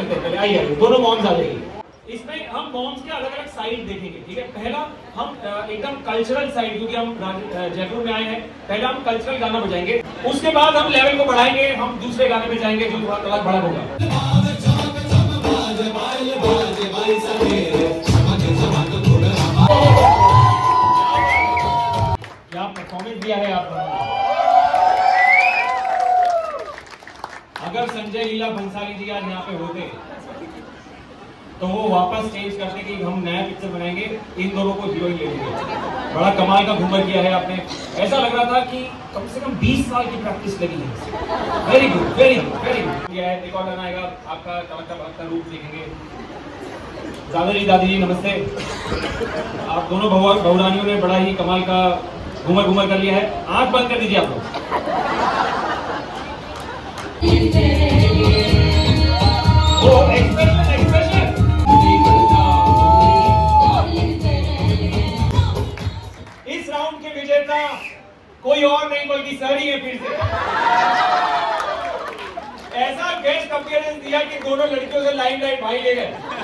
करते हैं पहले, आइए दोनों मॉम्स आ जाइए। इसमें हम मॉम्स के अलग अलग साइड देखेंगे, ठीक है। पहला हम एकदम कल्चरल साइड, क्योंकि हम जयपुर में आए हैं, पहला हम कल्चरल गाना बजाएंगे, उसके बाद हम लेवल को बढ़ाएंगे, हम दूसरे गाने पे जाएंगे जो थोड़ा अलग बड़ा होगा। क्या परफॉर्मेंस दिया है आप। अगर संजय लीला भंसाली जी आज यहाँ पे होते तो वो वापस चेंज करते कि हम नया पिक्चर बनाएंगे, इन दोनों को हीरोइन ले लेंगे। बड़ा कमाल का घूमर किया है आपने, ऐसा लग रहा था कि कम से कम 20 साल की प्रैक्टिस लगी है। Very good, very good, very good. क्या है, रिकॉर्ड करना आएगा, आपका चमकता रूप देखेंगे। दादाजी दादी जी नमस्ते। आप दोनों बहुरानियों ने बड़ा ही कमाल का घूमर कर लिया है। आंख बंद कर दीजिए आप लोग। इस राउंड के विजेता कोई और नहीं बल्कि सर ही है। फिर से ऐसा गेस्ट अपीयरेंस दिया कि दोनों लड़कियों से लाइमलाइट भाई ले गए।